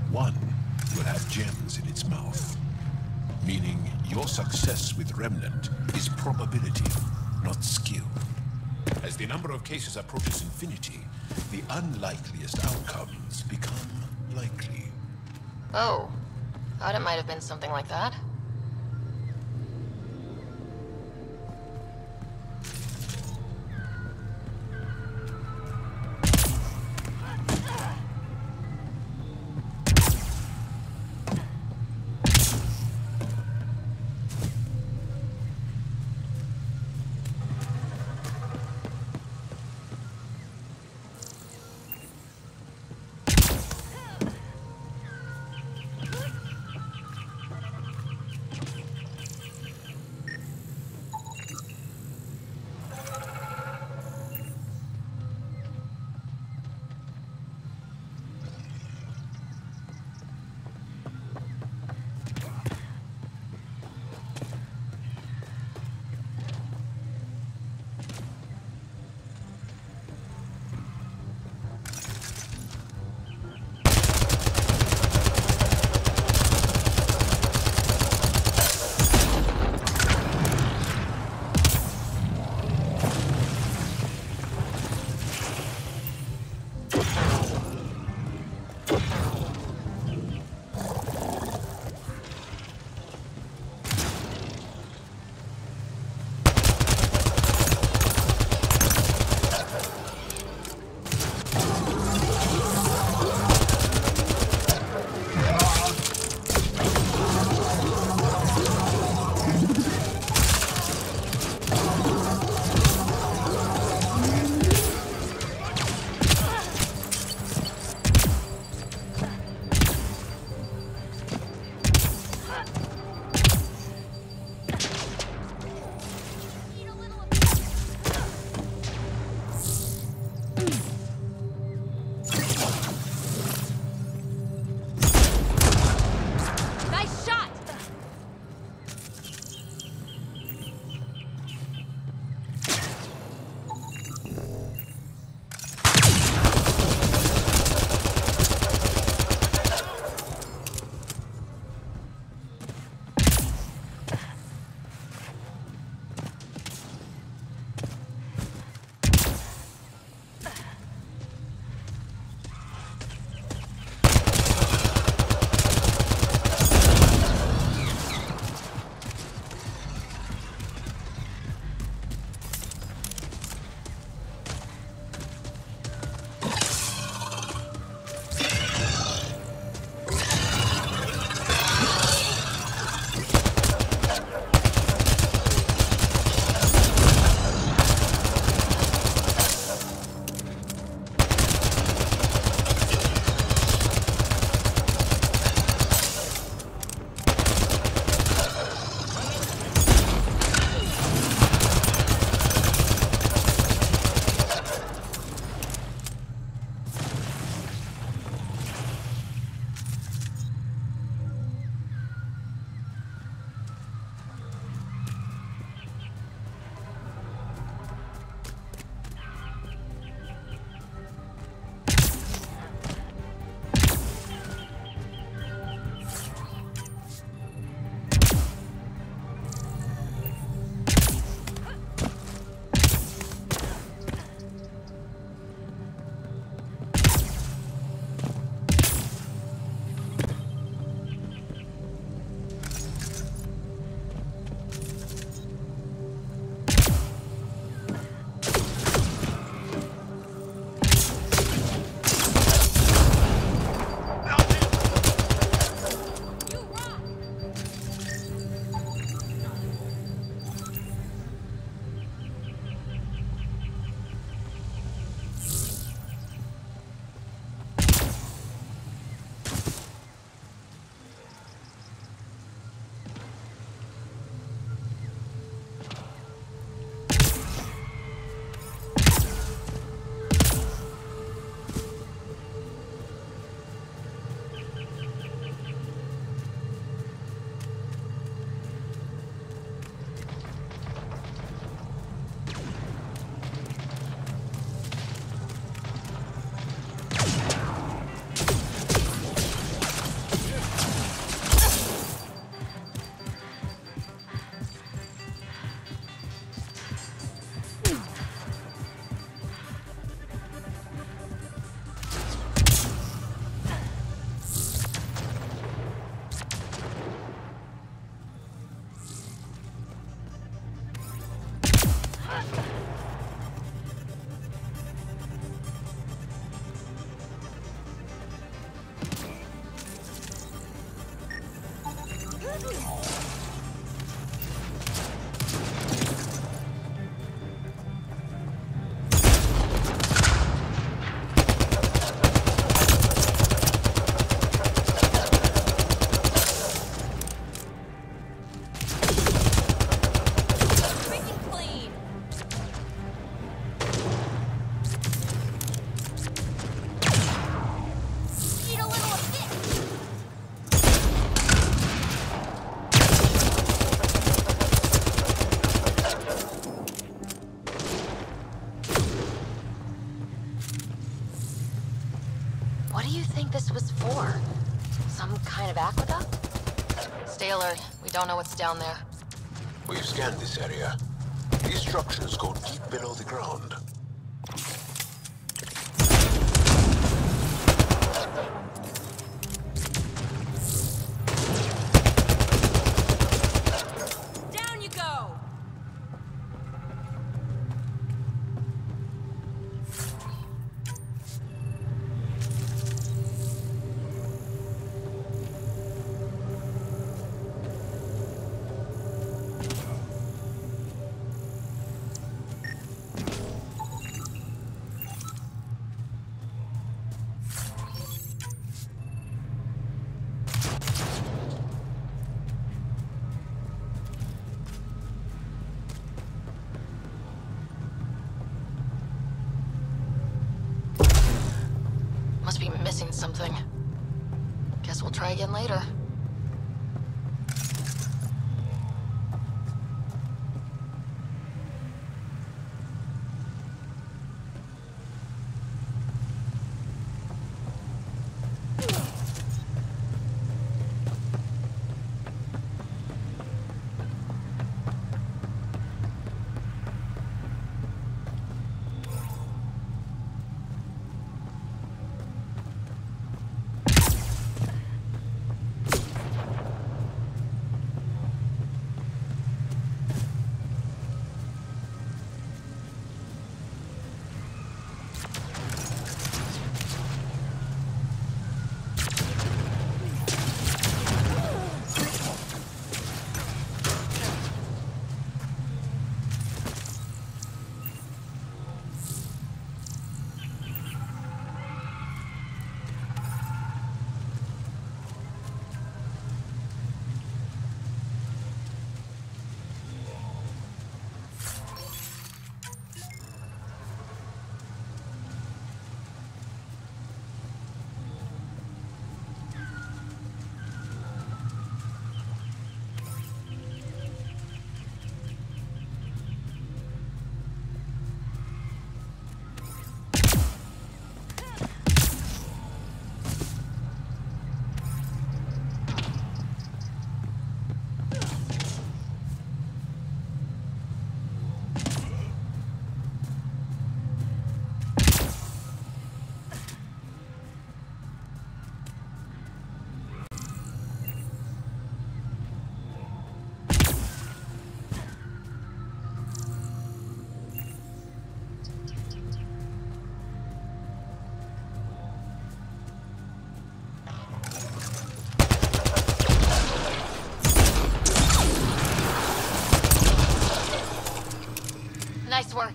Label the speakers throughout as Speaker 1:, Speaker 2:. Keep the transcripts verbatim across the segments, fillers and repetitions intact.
Speaker 1: one will have gems in its mouth. Meaning your success with Remnant is probability, not skill. As the number of cases approaches infinity, the unlikeliest outcomes become likely.
Speaker 2: Oh, thought it might have been something like that. What do you think this was for? Some kind of aqueduct? Stay alert. We don't know what's down there.
Speaker 1: We've scanned this area. These structures go deep below the ground.
Speaker 2: Down you go! Must be missing something. Guess we'll try again later. Nice work.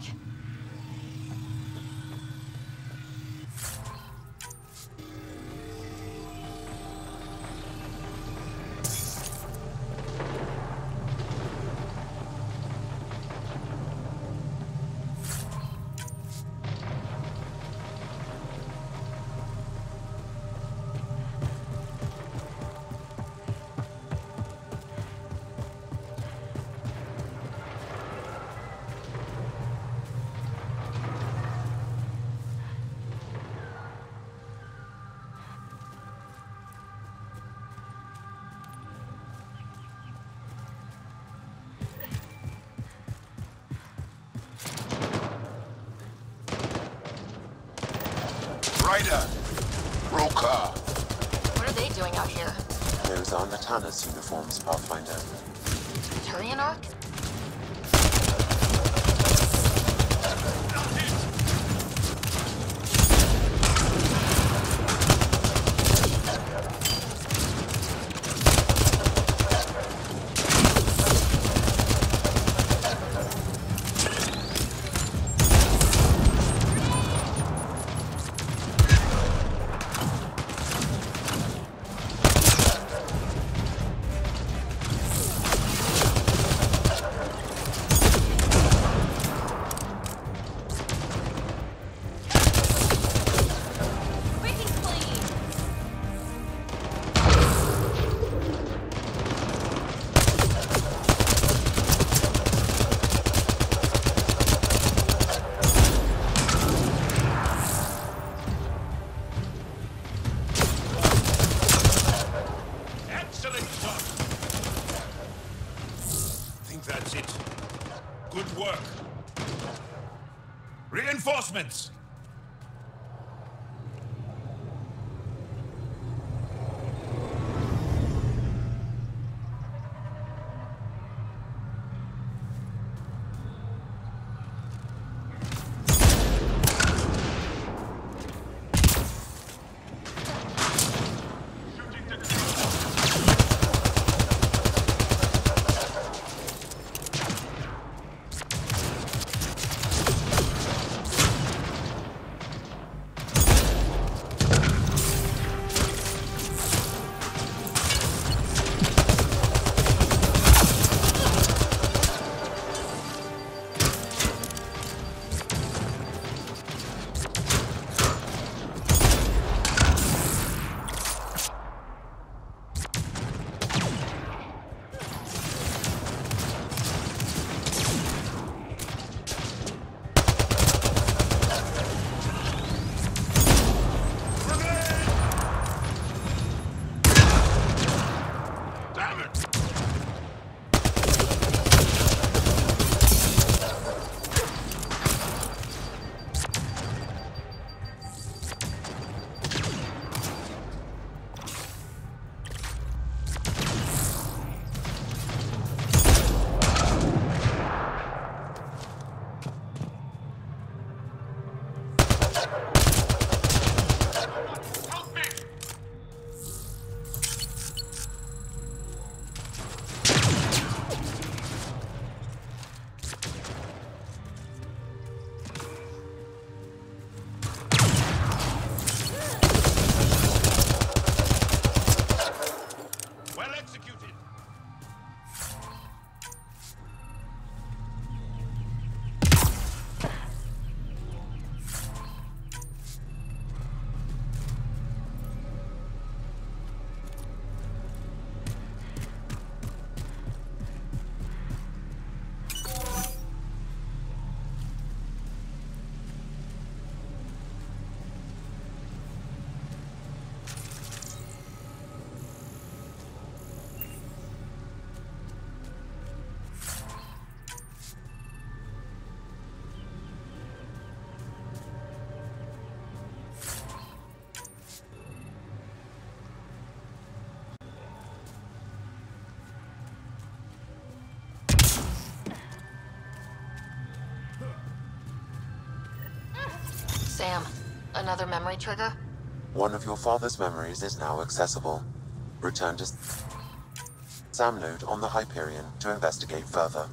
Speaker 1: Ryder! Broker!
Speaker 2: What are they doing out here?
Speaker 3: Those are Natana's uniforms, Pathfinder.
Speaker 2: Turian Ark?
Speaker 1: work! Reinforcements!
Speaker 2: Sam, another memory trigger?
Speaker 3: One of your father's memories is now accessible. Return to Sam node on the Hyperion to investigate further.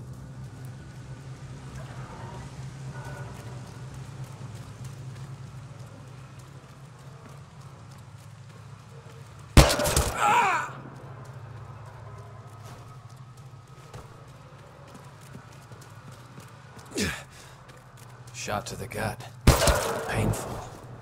Speaker 4: Shot to the gut. Painful.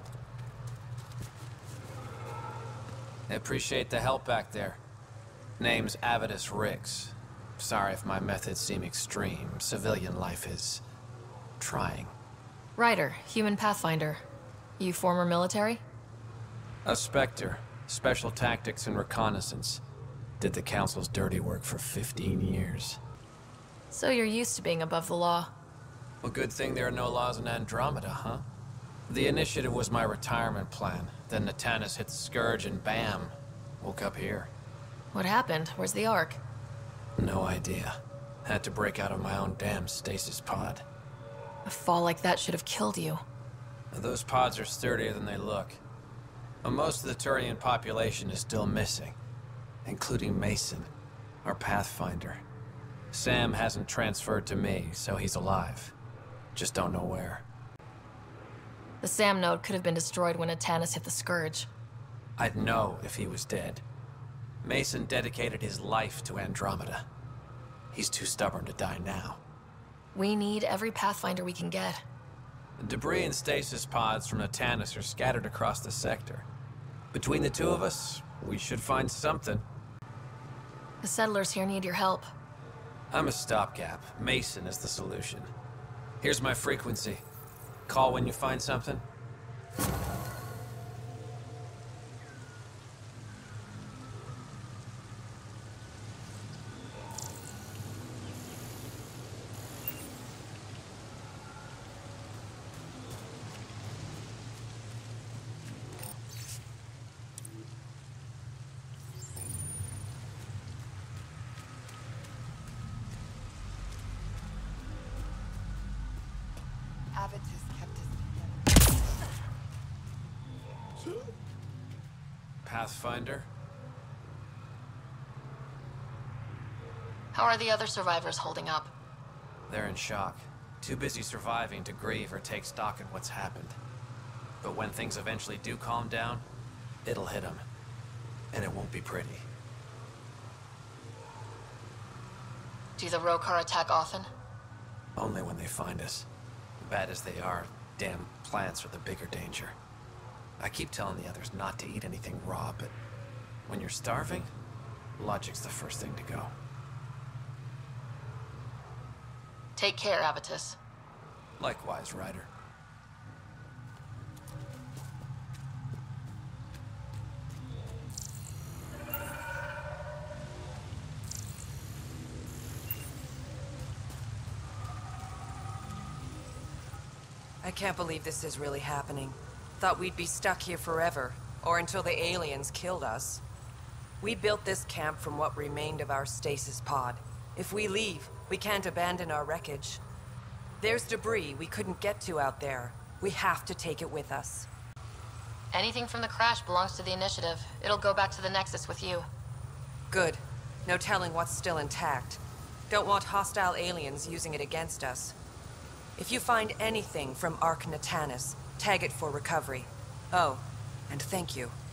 Speaker 4: I appreciate the help back there. Name's Avidus Rix. Sorry if my methods seem extreme. Civilian life is... trying.
Speaker 2: Ryder, human pathfinder. You former military?
Speaker 4: A Spectre. Special tactics and reconnaissance. Did the Council's dirty work for fifteen years.
Speaker 2: So you're used to being above the law.
Speaker 4: Well, good thing there are no laws in Andromeda, huh? The initiative was my retirement plan. Then Natanis hit the Scourge and bam, woke up here.
Speaker 2: What happened? Where's the Ark?
Speaker 4: No idea. Had to break out of my own damn stasis pod.
Speaker 2: A fall like that should have killed you.
Speaker 4: Those pods are sturdier than they look. But most of the Turian population is still missing, including Mason, our Pathfinder. Sam hasn't transferred to me, so he's alive. Just don't know where.
Speaker 2: The Sam node could have been destroyed when Natanis hit the Scourge.
Speaker 4: I'd know if he was dead. Mason dedicated his life to Andromeda. He's too stubborn to die now.
Speaker 2: We need every Pathfinder we can get.
Speaker 4: The debris and stasis pods from Natanis are scattered across the sector. Between the two of us, we should find something.
Speaker 2: The settlers here need your help.
Speaker 4: I'm a stopgap. Mason is the solution. Here's my frequency. Call when you find something.
Speaker 5: Avitus kept us together.
Speaker 4: Pathfinder?
Speaker 2: How are the other survivors holding up?
Speaker 4: They're in shock. Too busy surviving to grieve or take stock in what's happened. But when things eventually do calm down, it'll hit them. And it won't be pretty.
Speaker 2: Do the Rokar attack often?
Speaker 4: Only when they find us. Bad as they are, damn plants are the bigger danger. I keep telling the others not to eat anything raw, but when you're starving, logic's the first thing to go.
Speaker 2: Take care, Avitus.
Speaker 4: Likewise, Ryder.
Speaker 6: I can't believe this is really happening. Thought we'd be stuck here forever, or until the aliens killed us. We built this camp from what remained of our stasis pod. If we leave, we can't abandon our wreckage. There's debris we couldn't get to out there. We have to take it with us.
Speaker 2: Anything from the crash belongs to the Initiative. It'll go back to the Nexus with you.
Speaker 6: Good. No telling what's still intact. Don't want hostile aliens using it against us. If you find anything from Ark Natanus, tag it for recovery. Oh, and thank you.